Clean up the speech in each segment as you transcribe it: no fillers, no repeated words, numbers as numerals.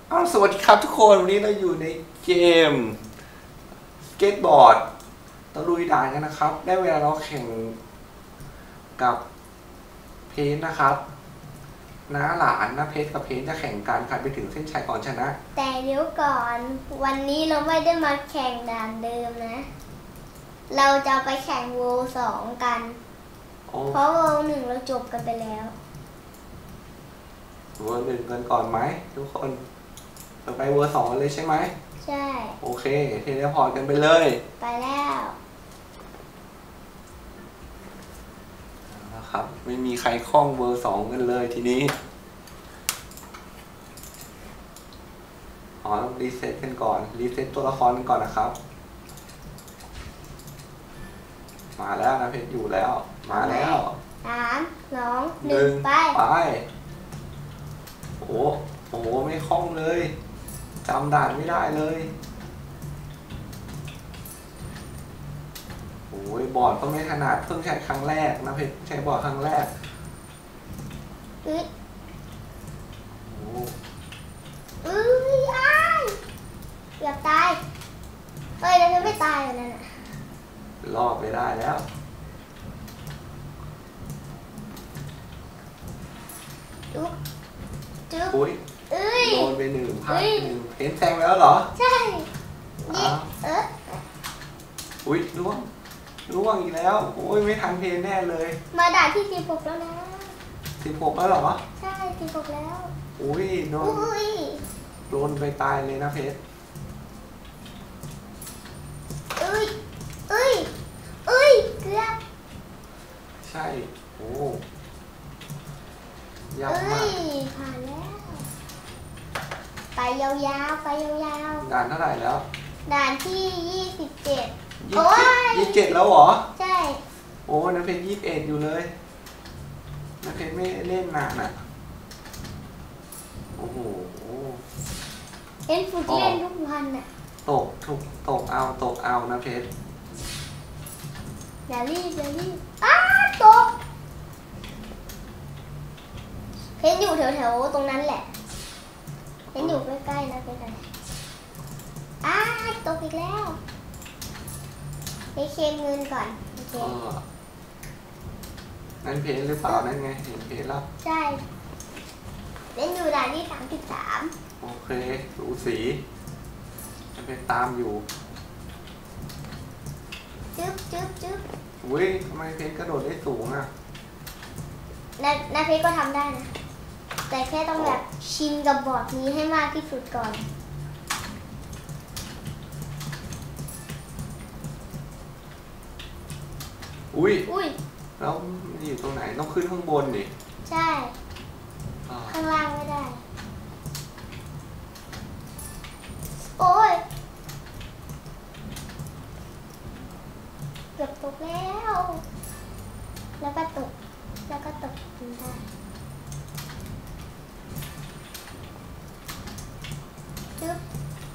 สวัสดีครับทุกคนวันนี้เราอยู่ในเกมสเก็ตบอร์ดตะลุยด่านกันนะครับได้เวลาเราแข่งกับเพนนะครับน้าหลานนะเพชรกับเพนจะแข่งกันใครไปถึงเส้นชัยก่อนชนะแต่เดี๋ยวก่อนวันนี้เราไม่ได้มาแข่งด่านเดิมนะเราจะไปแข่งโว2กันเพราะโว1เราจบกันไปแล้วเวอร์หนึ่งกันก่อนไหมทุกคนไปเวอร์2เลยใช่ไหมใช่โอเคเทเลพอร์ตกันไปเลยไปแล้วนะครับไม่มีใครคล่องเวอร์2กันเลยทีนี้ต้องรีเซ็ตกันก่อนรีเซ็ตตัวละครกันก่อนนะครับมาแล้วนะเพชรอยู่แล้วมาแล้ว 3 2 1ไปโอ้โหไม่คล่องเลยจำด่านไม่ได้เลยโอ้ยบอร์ดก็ไม่ถนัดเพิ่งใช้ครั้งแรกนะเพชรใช้บอร์ดครั้งแรกโอ้เกือบตายเฮ้ยแล้วไม่ตายเลยนั่นน่ะรอดไปได้แล้วจุ๊บอุ้ยโดนไป1 พลาด1เห็นแซงแล้วเหรอใช่อุ้ยล่วงอีกแล้วโอ้ยไม่ทันเพลแน่เลยมาด่านที่16แล้วนะ 16แล้วเหรอใช่16แล้วอุ้ยโดนไปตายเลยนะเพชรเกือบใช่โอ้ยากมากผ่านแล้วไปยาวๆด่านเท่าไหร่แล้วด่านที่27 โอ้ย27แล้วเหรอใช่โอ้นักเพชร21อยู่เลยนักเพชรไม่เล่นนานอ่ะโอ้โหเล่นฟุตเล่นทุกวันอ่ะตกเอานะเพชรอย่ารีบตกเพชรอยู่แถวตรงนั้นแหละเพชรอยู่ใกล้ๆนะเพชรตกอีกแล้วไปเคลมเงินก่อนโอเคนั่นเพชรหรือเปล่านั่นไงเห็นเพชรแล้วใช่เพชรอยู่ด่านที่33 โอเคดูสีนั่นเพชรตามอยู่จึ๊บอุ้ยทำไมเพชรกระโดดได้สูงอ่ะนาเพชรก็ทำได้นะแต่แค่ต้องแบบชินกับบอร์ดนี้ให้มากที่สุดก่อนอุ้ยแล้วอยู่ตรงไหนต้องขึ้นข้างบนดิใช่ข้างล่างไม่ได้โอ้ยเกือบตกแล้วก็ตกได้จึ๊บ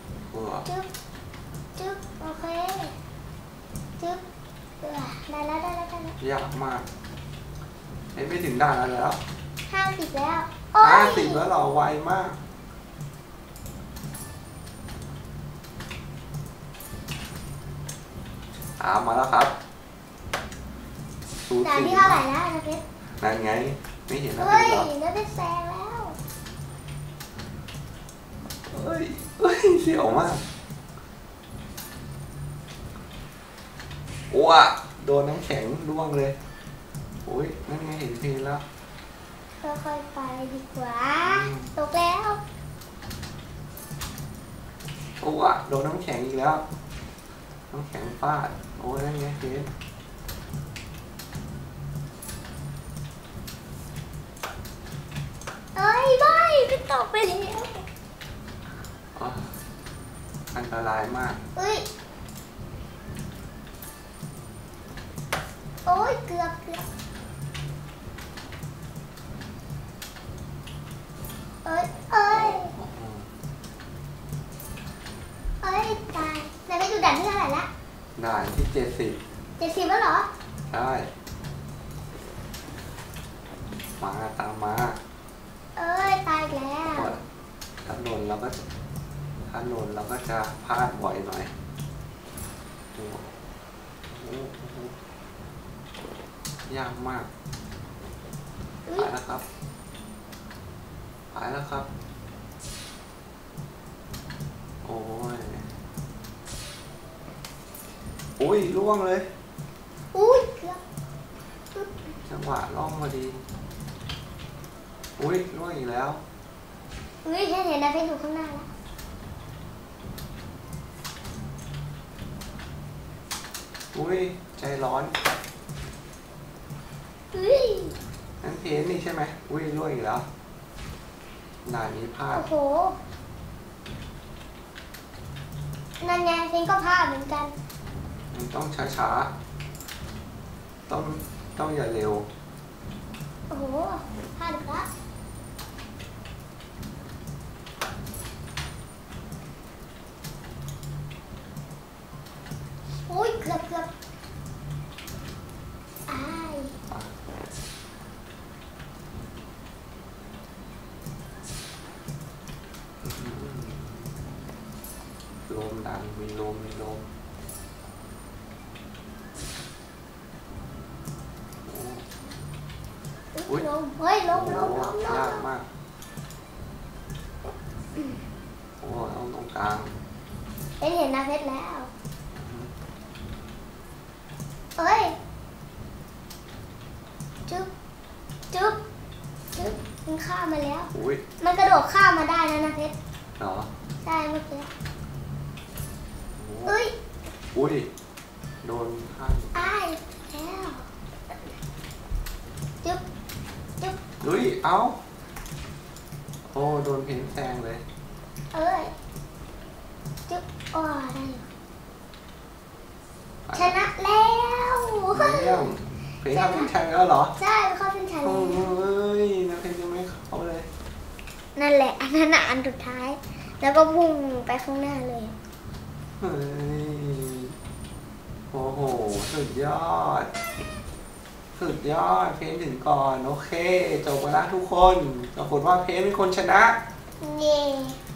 โอเคจึ๊บได้แล้วยากมากไม่ถึงด่านแล้ว 50แล้ว 50แล้วเราไวมากมาแล้วครับด่านที่เท่าไหร่แล้วนะเพชรนั่นไงไม่เห็นนะเพชรหรอแล้วเป็นแซงแล้วเสียวมากโอ้โดนน้ำแข็งร่วงเลยโอ้ยนั่นไงเห็นเพลแล้วค่อยๆไปดีกว่าตกแล้วโดนน้ำแข็งอีกแล้วน้ำแข็งฟาดโอ้ยนั่นไงเพลไม่ตกไปแล้วอันตรายมากโอ้ยเกือบตายแล้วไปดูด่านที่เท่าไหร่ละด่านที่70 แล้วเหรอใช่มาตามมาตายแล้วกระโดล่นเราก็จะถ้าหล่นเราก็จะพลาดบ่อยหน่อยโอ้โหยากมากไปแล้วครับไปแล้วครับโอ้ยอุ้ยล่วงเลยอุ้ยเกือบจังหวะล่องพอดีอุ้ยล่วงอีกแล้วอุ้ยฉันเห็นนะเพชรอยู่ข้างหน้าแล้วอุ้ยใจร้อนอุ้ยนั่นเพนนี่ใช่ไหมอุ้ยล่วงอีกแล้วด่านนี้พลาดโอ้โหนั่นไงเพชรก็พลาดเหมือนกันมันต้องช้าๆต้องอย่าเร็วโอ้โหพลาดอีกแล้วอุ้ยเกือบอ้ายลมดังมีลมอุ๊ยลมเฮ้ยลมยากมากโอ้ต้องตรงกลางเห็นนะเพชรแล้วเอ้ยจุ๊บมันข้ามมาแล้วอุ้ยมันกระโดดข้ามมาได้นะเพชรเหรอใช่เมื่อกี้โอ้เอ้ยอุ้ยโดนข้างอ้ายแล้วจุ๊บอุ้ยเอ้าโอ้โดนเพนแซงเลยเอ้ยจุ๊บอ๋อได้อยู่ชนะแล้วเยี่ยมเพนทำเป็นแซงแล้วเหรอใช่เข้าเส้นชัยโอ้แล้วยนะเพนยังไม่เข้าเลยนั่นแหละอันนั้นน่ะอันสุดท้าย แล้วก็พุ่งไปข้างหน้าเลยเฮ้ยโอ้โหสุดยอดเพนถึงก่อนโอเคจบไปแล้วทุกคนปรากฏว่าเพนเป็นคนชนะเย่